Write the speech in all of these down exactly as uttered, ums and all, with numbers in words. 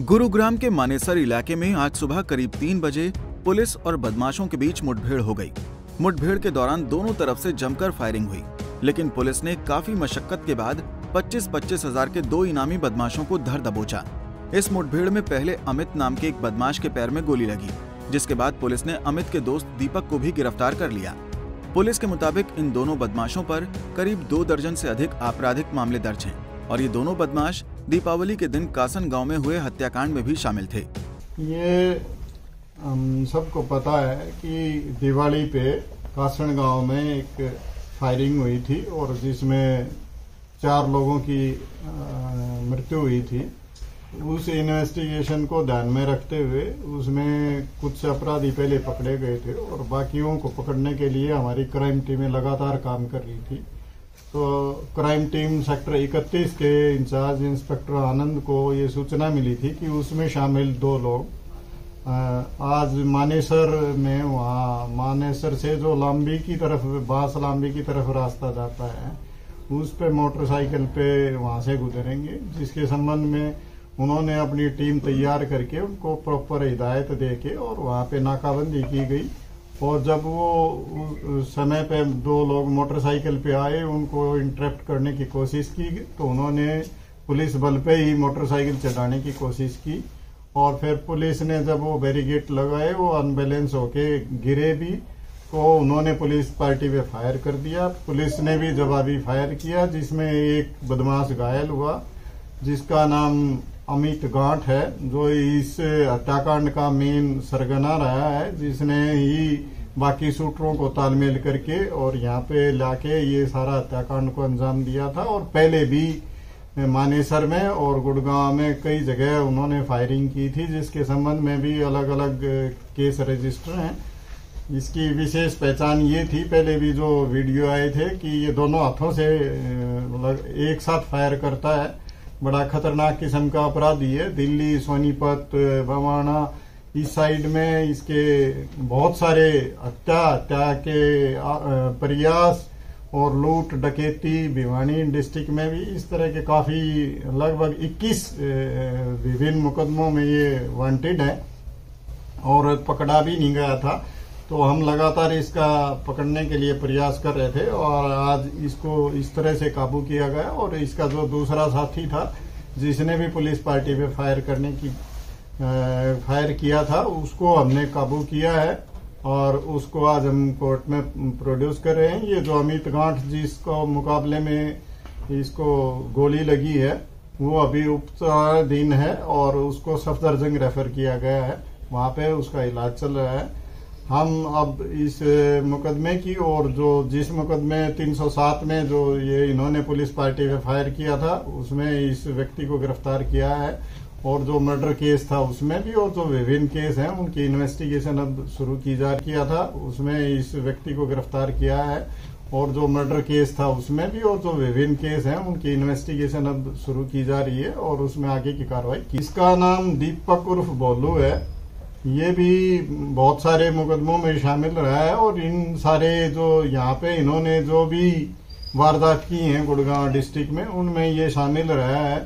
गुरुग्राम के मानेसर इलाके में आज सुबह करीब तीन बजे पुलिस और बदमाशों के बीच मुठभेड़ हो गई। मुठभेड़ के दौरान दोनों तरफ से जमकर फायरिंग हुई, लेकिन पुलिस ने काफी मशक्कत के बाद पच्चीस पच्चीस हजार के दो इनामी बदमाशों को धर दबोचा। इस मुठभेड़ में पहले अमित नाम के एक बदमाश के पैर में गोली लगी, जिसके बाद पुलिस ने अमित के दोस्त दीपक को भी गिरफ्तार कर लिया। पुलिस के मुताबिक इन दोनों बदमाशों पर करीब दो दर्जन से अधिक आपराधिक मामले दर्ज हैं और ये दोनों बदमाश दीपावली के दिन कासन गांव में हुए हत्याकांड में भी शामिल थे। ये हम सबको पता है कि दिवाली पे कासन गांव में एक फायरिंग हुई थी और जिसमें चार लोगों की मृत्यु हुई थी। उस इन्वेस्टिगेशन को ध्यान में रखते हुए उसमें कुछ अपराधी पहले पकड़े गए थे और बाकियों को पकड़ने के लिए हमारी क्राइम टीमें लगातार काम कर रही थी। तो क्राइम टीम सेक्टर इकतीस के इंचार्ज इंस्पेक्टर आनंद को ये सूचना मिली थी कि उसमें शामिल दो लोग आज मानेसर में, वहाँ मानेसर से जो लांबी की तरफ, बांस लांबी की तरफ रास्ता जाता है, उस पे मोटरसाइकिल पे वहाँ से गुजरेंगे, जिसके संबंध में उन्होंने अपनी टीम तैयार करके उनको प्रॉपर हिदायत देके और वहाँ पे नाकाबंदी की गई। और जब वो समय पे दो लोग मोटरसाइकिल पे आए, उनको इंटरप्ट करने की कोशिश की तो उन्होंने पुलिस बल पे ही मोटरसाइकिल चलाने की कोशिश की और फिर पुलिस ने जब वो बैरिकेड लगाए, वो अनबैलेंस होके गिरे भी तो उन्होंने पुलिस पार्टी पे फायर कर दिया। पुलिस ने भी जवाबी फायर किया, जिसमें एक बदमाश घायल हुआ जिसका नाम अमित गांठ है, जो इस हत्याकांड का मेन सरगना रहा है, जिसने ही बाकी शूटरों को तालमेल करके और यहाँ पे लाके ये सारा हत्याकांड को अंजाम दिया था। और पहले भी मानेसर में और गुड़गांव में कई जगह उन्होंने फायरिंग की थी, जिसके संबंध में भी अलग अलग केस रजिस्टर हैं। इसकी विशेष पहचान ये थी, पहले भी जो वीडियो आए थे, कि ये दोनों हाथों से एक साथ फायर करता है। बड़ा खतरनाक किस्म का अपराधी है। दिल्ली, सोनीपत, बवाना इस साइड में इसके बहुत सारे हत्या हत्या के प्रयास और लूट डकैती, भिवानी डिस्ट्रिक्ट में भी इस तरह के काफी लगभग इक्कीस विभिन्न मुकदमों में ये वांटेड है और पकड़ा भी नहीं गया था। तो हम लगातार इसका पकड़ने के लिए प्रयास कर रहे थे और आज इसको इस तरह से काबू किया गया। और इसका जो दूसरा साथी था जिसने भी पुलिस पार्टी पे फायर करने की आ, फायर किया था, उसको हमने काबू किया है और उसको आज हम कोर्ट में प्रोड्यूस कर रहे हैं। ये जो अमित गांठ जिसको मुकाबले में इसको गोली लगी है, वो अभी उपचाराधीन है और उसको सफदरजंग रेफर किया गया है, वहां पे उसका इलाज चल रहा है। हम अब इस मुकदमे की और जो जिस मुकदमे तीन सौ सात में जो ये इन्होंने पुलिस पार्टी पे फायर किया था, उसमें इस व्यक्ति को गिरफ्तार किया है और जो मर्डर केस था उसमें भी, और जो विभिन्न केस हैं उनकी इन्वेस्टिगेशन अब शुरू की जा किया था, उसमें इस व्यक्ति को गिरफ्तार किया है। और जो मर्डर केस था उसमें भी, और जो विभिन्न केस हैं उनकी इन्वेस्टिगेशन अब शुरू की जा रही है और उसमें आगे की कार्रवाई की। इसका नाम दीपक उर्फ बोलू है। ये भी बहुत सारे मुकदमों में शामिल रहा है और इन सारे जो यहाँ पे इन्होंने जो भी वारदात की हैं गुड़गांव डिस्ट्रिक्ट में, उनमें ये शामिल रहा है।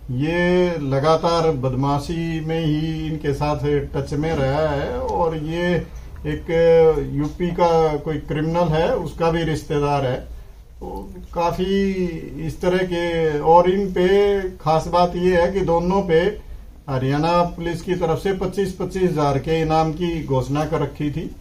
ये लगातार बदमाशी में ही इनके साथ टच में रहा है और ये एक यूपी का कोई क्रिमिनल है, उसका भी रिश्तेदार है। तो काफी इस तरह के, और इन पे खास बात ये है कि दोनों पे हरियाणा पुलिस की तरफ से पच्चीस पच्चीस हजार के इनाम की घोषणा कर रखी थी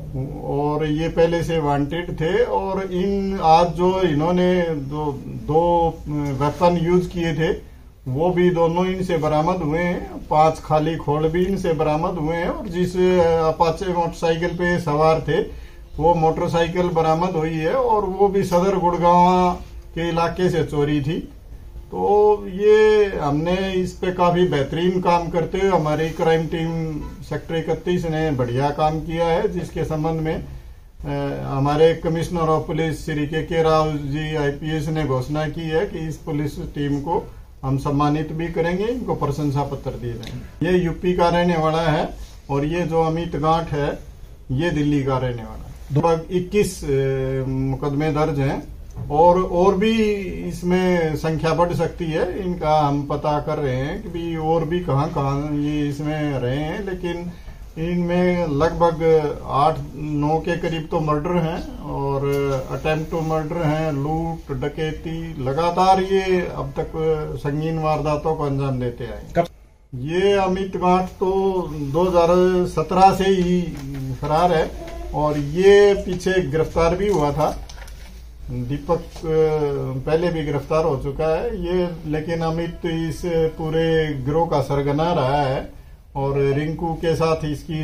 और ये पहले से वांटेड थे। और इन आज जो इन्होंने दो दो वेपन यूज किए थे, वो भी दोनों इनसे बरामद हुए हैं। पांच खाली खोल भी इनसे बरामद हुए हैं और जिस अपाचे मोटरसाइकिल पे सवार थे, वो मोटरसाइकिल बरामद हुई है और वो भी सदर गुड़गांव के इलाके से चोरी थी। तो ये हमने इस पे काफी बेहतरीन काम करते हुए हमारी क्राइम टीम सेक्टर इकतीस ने बढ़िया काम किया है, जिसके संबंध में आ, हमारे कमिश्नर ऑफ पुलिस श्री के के राव जी आईपीएस ने घोषणा की है कि इस पुलिस टीम को हम सम्मानित भी करेंगे, इनको प्रशंसा पत्र दिए जाएंगे। ये यूपी का रहने वाला है और ये जो अमित गांठ है ये दिल्ली का रहने वाला है। लगभग इक्कीस मुकदमे दर्ज हैं और और भी इसमें संख्या बढ़ सकती है, इनका हम पता कर रहे हैं कि भी और भी कहाँ कहाँ ये इसमें रहे हैं, लेकिन इनमें लगभग आठ नौ के करीब तो मर्डर हैं और अटेम्प्ट टू मर्डर हैं, लूट डकैती, लगातार ये अब तक संगीन वारदातों को अंजाम देते आए। ये अमित गांठ तो दो हज़ार सत्रह से ही फरार है और ये पीछे गिरफ्तार भी हुआ था। दीपक पहले भी गिरफ्तार हो चुका है ये, लेकिन अमित इस पूरे गिरोह का सरगना रहा है और रिंकू के साथ इसकी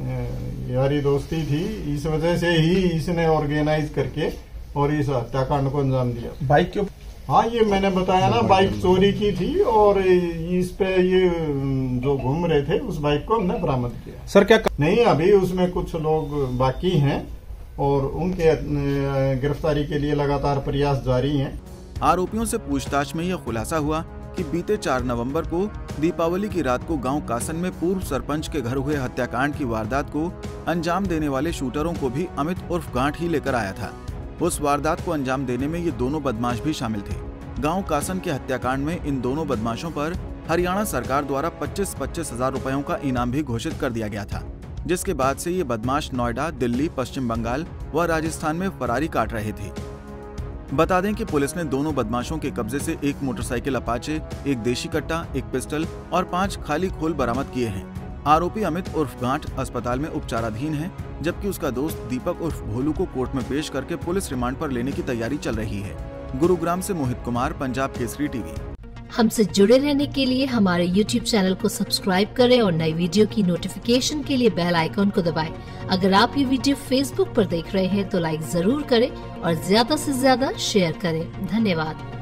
यारी दोस्ती थी, इस वजह से ही इसने ऑर्गेनाइज करके और इस हत्याकांड को अंजाम दिया। बाइक क्यों? हाँ, ये मैंने बताया ना, बाइक चोरी की थी और इस पे ये जो घूम रहे थे उस बाइक को हमने बरामद किया। सर क्या नहीं, अभी उसमें कुछ लोग बाकी हैं और उनके गिरफ्तारी के लिए लगातार प्रयास जारी हैं। आरोपियों से पूछताछ में यह खुलासा हुआ कि बीते चार नवंबर को दीपावली की रात को गांव कासन में पूर्व सरपंच के घर हुए हत्याकांड की वारदात को अंजाम देने वाले शूटरों को भी अमित उर्फ गांठ ही लेकर आया था। उस वारदात को अंजाम देने में ये दोनों बदमाश भी शामिल थे। गांव कासन के हत्याकांड में इन दोनों बदमाशों पर हरियाणा सरकार द्वारा पच्चीस पच्चीस हजार रुपयों का इनाम भी घोषित कर दिया गया था, जिसके बाद से ये बदमाश नोएडा, दिल्ली, पश्चिम बंगाल व राजस्थान में फरारी काट रहे थे। बता दें कि पुलिस ने दोनों बदमाशों के कब्जे से एक मोटरसाइकिल अपाचे, एक देशी कट्टा, एक पिस्टल और पांच खाली खोल बरामद किए हैं। आरोपी अमित उर्फ गांठ अस्पताल में उपचाराधीन है, जबकि उसका दोस्त दीपक उर्फ भोलू को कोर्ट में पेश करके पुलिस रिमांड पर लेने की तैयारी चल रही है। गुरुग्राम से मोहित कुमार, पंजाब केसरी टीवी। हमसे जुड़े रहने के लिए हमारे यूट्यूब चैनल को सब्सक्राइब करें और नई वीडियो की नोटिफिकेशन के लिए बेल आइकॉन को दबाएं। अगर आप ये वीडियो फेसबुक पर देख रहे हैं तो लाइक जरूर करें और ज्यादा से ज्यादा शेयर करें। धन्यवाद।